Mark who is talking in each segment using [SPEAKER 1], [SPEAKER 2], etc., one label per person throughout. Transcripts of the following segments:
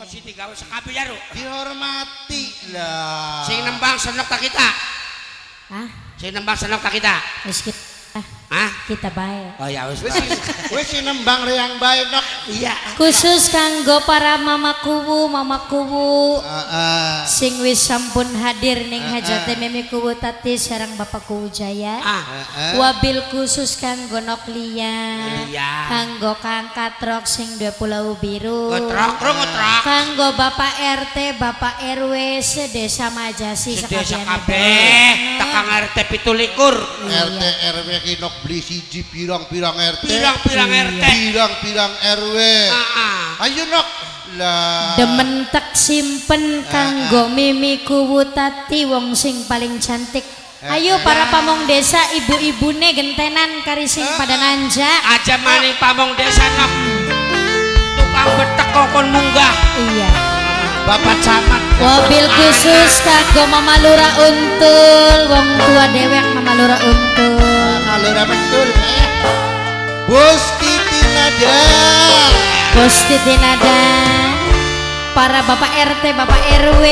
[SPEAKER 1] Siti gawe sekabi jaro.
[SPEAKER 2] Dihormati lah.
[SPEAKER 1] Sing nembang senok tak kita.
[SPEAKER 3] Hah?
[SPEAKER 1] Sing nembang senok tak kita.
[SPEAKER 3] Wis kita.
[SPEAKER 1] Hah?
[SPEAKER 3] Kita bae.
[SPEAKER 1] Oh ya wis.
[SPEAKER 2] Wis nembang reang bae nok.
[SPEAKER 1] Iya.
[SPEAKER 3] Khusus kanggo para mamakuwu sing wis sampun hadir ning hajate Mimi Kuwu Tati sareng Bapak Kuwu Jaya. Wabil khusus kanggo Noklia.
[SPEAKER 1] Iya.
[SPEAKER 3] Kanggo Kang Katrok sing duwe Pulau Biru.
[SPEAKER 1] Ngetrok.
[SPEAKER 3] Kanggo Bapak RT, Bapak RW sedesa Majasi
[SPEAKER 1] Sedesa kabeh. Tekang RT 17.
[SPEAKER 2] RT RW kinok beli siji pirang-pirang RT.
[SPEAKER 1] Pirang-pirang RT.
[SPEAKER 2] Pirang-pirang RW. Ayo nok. Lah.
[SPEAKER 3] Demen tek simpen kanggo Mimi Kuwu Tati wong sing paling cantik. Ayo para pamong desa ibu-ibune gentenan kari sing pada nanja.
[SPEAKER 1] Aja maning pamong desa nok. Tukang betek kokon munggah.
[SPEAKER 3] Iya.
[SPEAKER 1] Bapak camat.
[SPEAKER 3] Mobil khusus kanggo Mama Lura Untul, wong tua dewek Mama Lura Untul.
[SPEAKER 2] Lura betul. Bos Titi Nada.
[SPEAKER 3] Bos Titi Nada. Para Bapak RT, Bapak RW.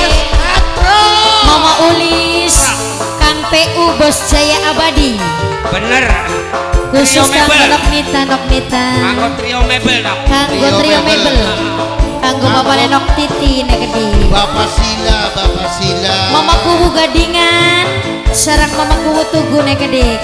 [SPEAKER 3] Mama Ulis, Kang PU Bos Jaya Abadi.
[SPEAKER 1] Bener.
[SPEAKER 3] Khusus kanggo Noknita.
[SPEAKER 1] Kanggo trio mebel dok.
[SPEAKER 3] Kanggo trio mebel. Kanggo Bapak Lenok Titi negedi.
[SPEAKER 2] Bapak Sila.
[SPEAKER 3] Mama Kuwu Gadingan, sareng Mama Kuwu Tugu negedi.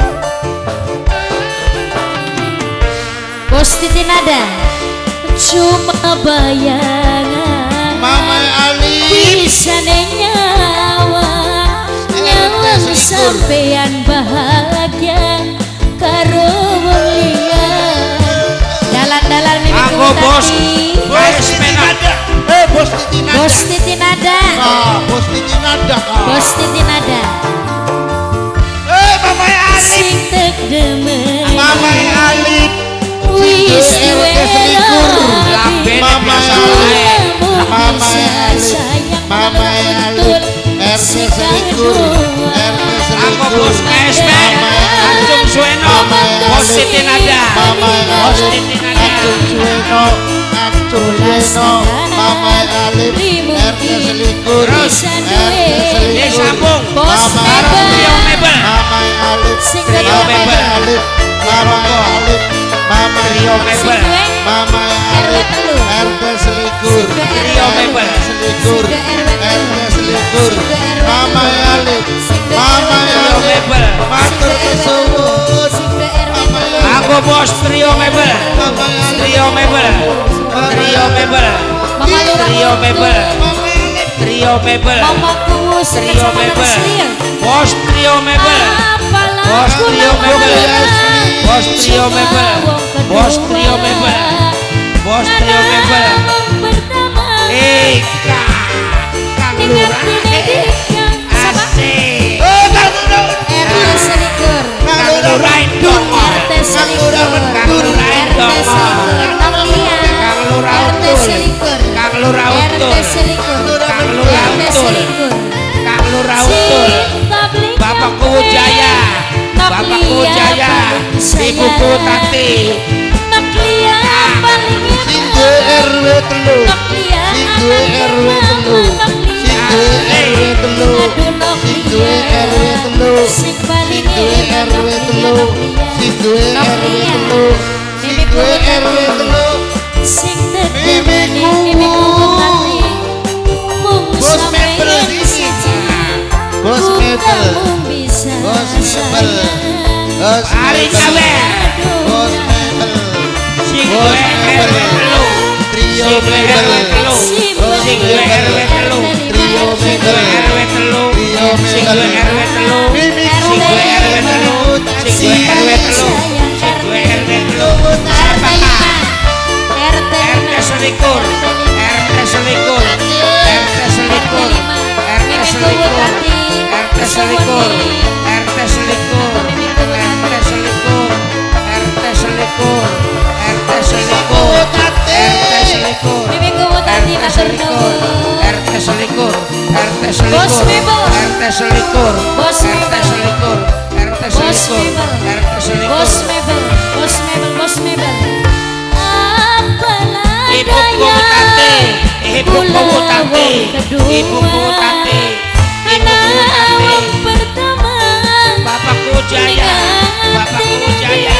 [SPEAKER 3] Bos Titi Nada. Cuma bayangan.
[SPEAKER 2] Mama Ali.
[SPEAKER 3] Bisa nyawa. Nyawa sampean bahagia karo wong liya. Dalan-dalan Mimi Kuwu Tati.
[SPEAKER 2] Bos Titi Nada. Bos Titi Nada.
[SPEAKER 3] Bos Titi Nada.
[SPEAKER 2] Bos Titi Nada.
[SPEAKER 3] Bos Titi Nada.
[SPEAKER 2] Mama Ali.
[SPEAKER 3] Sing tek demen.
[SPEAKER 2] Mama Ali.
[SPEAKER 3] Wis diwera.
[SPEAKER 2] Mama Ali. Mama Ali. RT Selikur.
[SPEAKER 1] Aku bos KSP. Anjung Sueno. Bos Titi Nada. Bos Titi Nada.
[SPEAKER 2] Anjung Sueno. Mama Ali. RT Selikur.
[SPEAKER 1] Disambung.
[SPEAKER 3] Bos Mebel.
[SPEAKER 1] Trio mebel.
[SPEAKER 2] Mama Ali.
[SPEAKER 1] Trio mebel.
[SPEAKER 2] Mama Ali. Mama
[SPEAKER 1] Trio mebel.
[SPEAKER 2] Mama Ali. RT Selikur.
[SPEAKER 1] Trio mebel.
[SPEAKER 2] Selikur. RT Selikur. Mama Ali. Mama
[SPEAKER 1] Trio
[SPEAKER 2] Ali.
[SPEAKER 1] mebel.
[SPEAKER 2] Matur kesuwun.
[SPEAKER 1] Aku bos trio mebel. Trio mebel. Trio mebel.
[SPEAKER 3] Mama Lura
[SPEAKER 1] Trio mebel.
[SPEAKER 3] Untul.
[SPEAKER 1] Trio mebel.
[SPEAKER 3] Mama Kuwu
[SPEAKER 1] Trio mebel. Bos trio mebel. Bos trio mebel. Bos trio mebel. Bos trio mebel. Bos trio mebel. Kang Lurah. Asik.
[SPEAKER 3] RT Selikur.
[SPEAKER 1] Kang Lurah Dongo.
[SPEAKER 3] RT Selikur.
[SPEAKER 1] Kang Lurah Dongo.
[SPEAKER 3] Noklia.
[SPEAKER 1] Kang Lurah
[SPEAKER 3] RT
[SPEAKER 1] Untul.
[SPEAKER 3] Selikur.
[SPEAKER 1] Kang Lurah
[SPEAKER 3] RT
[SPEAKER 1] Untul.
[SPEAKER 3] Selikur.
[SPEAKER 1] Kang Lurah
[SPEAKER 3] RT
[SPEAKER 1] Untul.
[SPEAKER 3] Selikur.
[SPEAKER 1] Kang Lurah Untul. Bapak Kuwu Jaya. Bapak Kuwu Jaya. Ibu Kuwu Tati.
[SPEAKER 3] Noklia paling
[SPEAKER 2] Singgo RW telu.
[SPEAKER 3] Noklia
[SPEAKER 2] Singgo RW telu. Singgo RW telu. Singgo RW telu.
[SPEAKER 3] sing paling
[SPEAKER 2] Singgo RW telu. Singgo RW telu. Singgo RW telu.
[SPEAKER 3] sing
[SPEAKER 2] Mimi Kuwu. Bos Mebel di sini. Bos Mebel. Bos Mebel. Bos
[SPEAKER 1] Hari
[SPEAKER 2] Mebel.
[SPEAKER 1] Cabe.
[SPEAKER 2] Bos Mebel.
[SPEAKER 1] Singgo
[SPEAKER 2] Bos
[SPEAKER 1] RW telu.
[SPEAKER 2] Trio
[SPEAKER 1] Singgo
[SPEAKER 2] Mebel.
[SPEAKER 1] RW telu. Singgo RW telu.
[SPEAKER 2] Trio
[SPEAKER 1] Singgo
[SPEAKER 2] Mebel.
[SPEAKER 1] RW telu.
[SPEAKER 2] Trio
[SPEAKER 1] Singgo
[SPEAKER 2] Mebel.
[SPEAKER 1] RW telu.
[SPEAKER 2] Mimi
[SPEAKER 1] Singgo RW telu. Singgo RW telu. Singgo RW telu. RT Selikur. RT Selikur. RT Selikur. RT Selikur. RT Selikur. RT Selikur. RT Selikur. RT Selikur. RT Selikur. RT Selikur.
[SPEAKER 3] Mimi Kuwu Tati
[SPEAKER 1] RT
[SPEAKER 3] matur
[SPEAKER 1] Selikur.
[SPEAKER 3] nuwun.
[SPEAKER 1] RT Selikur. RT Selikur.
[SPEAKER 3] Bos Mebel.
[SPEAKER 1] RT Selikur.
[SPEAKER 3] Bos
[SPEAKER 1] RT
[SPEAKER 3] Mebel.
[SPEAKER 1] Selikur. RT
[SPEAKER 3] Bos
[SPEAKER 1] Selikur.
[SPEAKER 3] Mebel.
[SPEAKER 1] RT Selikur.
[SPEAKER 3] Bos Mebel. Bos Mebel. Bos Mebel. Apalah
[SPEAKER 1] Ibu Kuwu Tati. Ibu Tati, Ibu Tati,
[SPEAKER 3] pertama
[SPEAKER 1] Bapakku Jaya, Bapakku Jaya,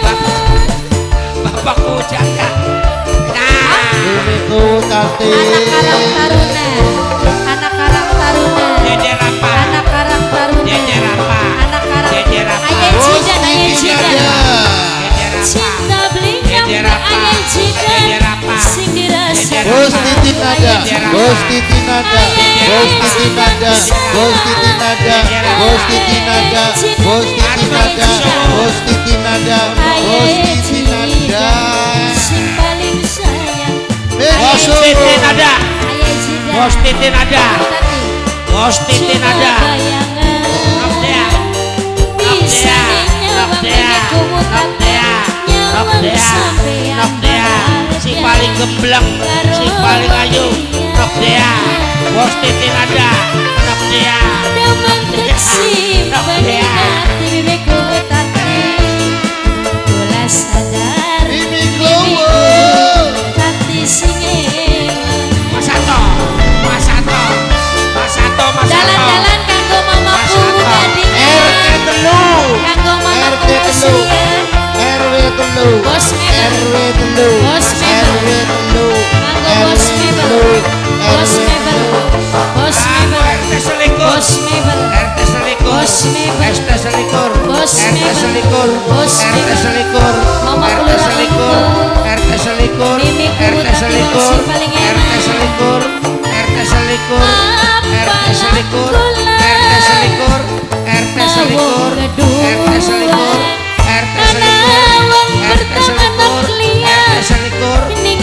[SPEAKER 1] Bapakku Jaya. Nah,
[SPEAKER 2] Ibu Tati.
[SPEAKER 3] anak Karang Taruna, anak Karang Taruna,
[SPEAKER 1] Jejer apa?
[SPEAKER 3] anak Karang Taruna,
[SPEAKER 1] Jejer apa?
[SPEAKER 3] anak Karang
[SPEAKER 1] Jejer apa?
[SPEAKER 3] Ayah Jidan, Ayah Jidan.
[SPEAKER 1] Jejer apa?
[SPEAKER 3] Cinta belinya
[SPEAKER 1] Jejer apa?
[SPEAKER 3] Ayah
[SPEAKER 1] Jejer
[SPEAKER 3] Jidan,
[SPEAKER 1] apa?
[SPEAKER 3] sing dirasa.
[SPEAKER 2] Bos Titi Nada, Bos Titi Nada, Bos Titi Nada, Bos Titi Nada, Bos Titi Nada, Bos Titi Nada, Bos Titi Nada, Bos Titi Nada.
[SPEAKER 3] Sing paling sayang.
[SPEAKER 1] Bos Titi Nada,
[SPEAKER 3] Ayah Jidan.
[SPEAKER 1] Bos Titi Nada,
[SPEAKER 3] Tati.
[SPEAKER 1] Bos Titi
[SPEAKER 3] Cuma
[SPEAKER 1] Nada.
[SPEAKER 3] bayangan
[SPEAKER 1] Nokdea,
[SPEAKER 3] bisa nyawa milikku
[SPEAKER 1] Nokdea,
[SPEAKER 3] nyawang
[SPEAKER 1] Nokdea,
[SPEAKER 3] sampean
[SPEAKER 1] Nokdea, si paling gembleng, si paling ayu, Nokdea, Bos Titi Nada, Nokdea,
[SPEAKER 3] Damang tersimpan di hati bibirku Tati. Kula sadar
[SPEAKER 2] Mimiku.
[SPEAKER 3] Tati sing elang.
[SPEAKER 1] Mas Sato, Mas Sato, Mas Sato, Mas Sato.
[SPEAKER 3] Jalan-jalan kanggo mamaku dadi
[SPEAKER 2] RT telu,
[SPEAKER 3] kanggo mamaku
[SPEAKER 2] RT telu,
[SPEAKER 3] wasiat.
[SPEAKER 2] RW telu,
[SPEAKER 3] Bos Mebel.
[SPEAKER 2] RW telu,
[SPEAKER 3] Bos Mebel.
[SPEAKER 2] RW telu,
[SPEAKER 3] Kanggo Bos Mebel. Bos Mebel. Bos Mebel.
[SPEAKER 1] RT selikur,
[SPEAKER 3] Bos Mebel.
[SPEAKER 1] RT selikur,
[SPEAKER 3] Bos Mebel.
[SPEAKER 1] RT selikur,
[SPEAKER 3] Bos
[SPEAKER 1] RT
[SPEAKER 3] Mebel.
[SPEAKER 1] selikur,
[SPEAKER 3] Bos
[SPEAKER 1] RT
[SPEAKER 3] Mebel.
[SPEAKER 1] selikur,
[SPEAKER 3] Mama
[SPEAKER 1] RT
[SPEAKER 3] kelurahan
[SPEAKER 1] selikur,
[SPEAKER 3] ku.
[SPEAKER 1] RT selikur,
[SPEAKER 3] Mimiku
[SPEAKER 1] RT
[SPEAKER 3] tapi
[SPEAKER 1] selikur,
[SPEAKER 3] wong sing paling
[SPEAKER 1] RT
[SPEAKER 3] enak.
[SPEAKER 1] selikur, RT selikur, RT selikur, RT selikur, RT selikur, RT selikur, RT selikur, RT selikur, RT selikur,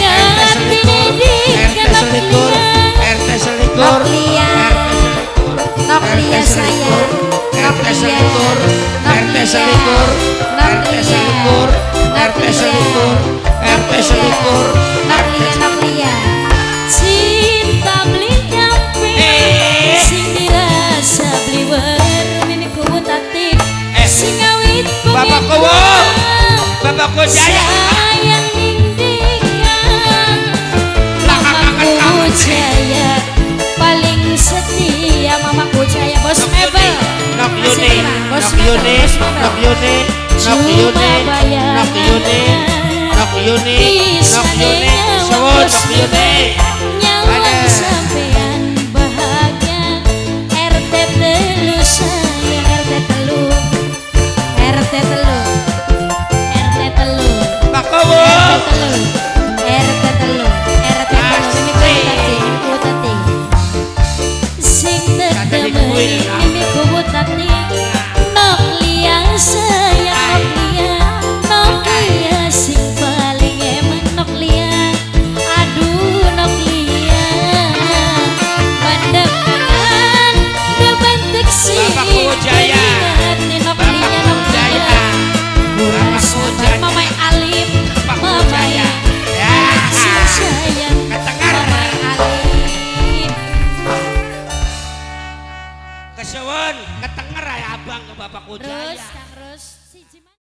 [SPEAKER 1] RT selikur, RT selikur,
[SPEAKER 3] Noklia. Noklia saya.
[SPEAKER 1] RT selikur, RT selikur, RT selikur, RT selikur, RT selikur,
[SPEAKER 3] Noklia, Noklia. Cinta beli nyampe sing dirasa beli wer mimiku Tati sing awit
[SPEAKER 1] Bapak Kowo, Bapakku Jaya,
[SPEAKER 3] sayang ningdingan mamaku Jaya paling setia mamaku Jaya Bos Mebel
[SPEAKER 1] Nok Yuni,
[SPEAKER 3] Bos
[SPEAKER 1] Nok
[SPEAKER 3] Mebel,
[SPEAKER 1] Yuni,
[SPEAKER 3] Bos Mebel.
[SPEAKER 1] Nok Yuni, Nok Yuni, Nok Yuni, Nok Yuni, Nok Yuni,